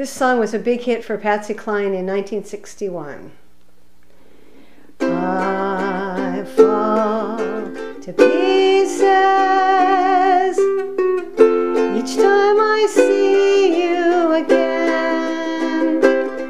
This song was a big hit for Patsy Cline in 1961. I fall to pieces each time I see you again.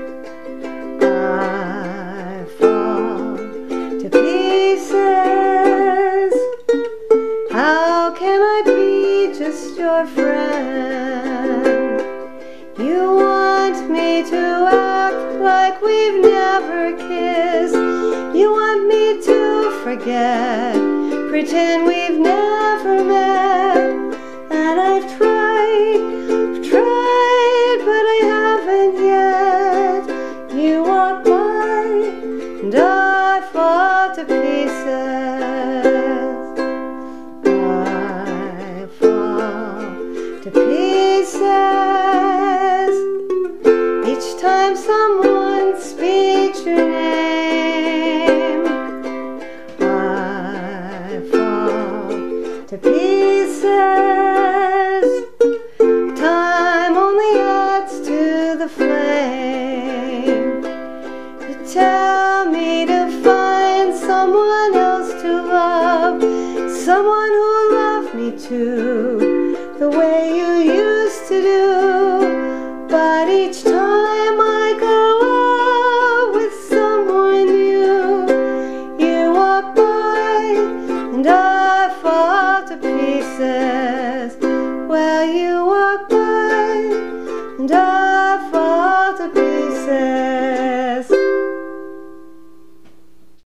I fall to pieces. How can I be just your friend? You want me to act like we've never kissed. You want me to forget, pretend we've never met. And I've tried, but I haven't yet. You walk by and I fall to pieces. I fall to pieces each time someone speaks your name. I fall to pieces. Time only adds to the flame. You tell me to find someone else to love, someone who'll love me too, the way you used to do. But each time I go out with someone new, you walk by and I fall to pieces. Well, you walk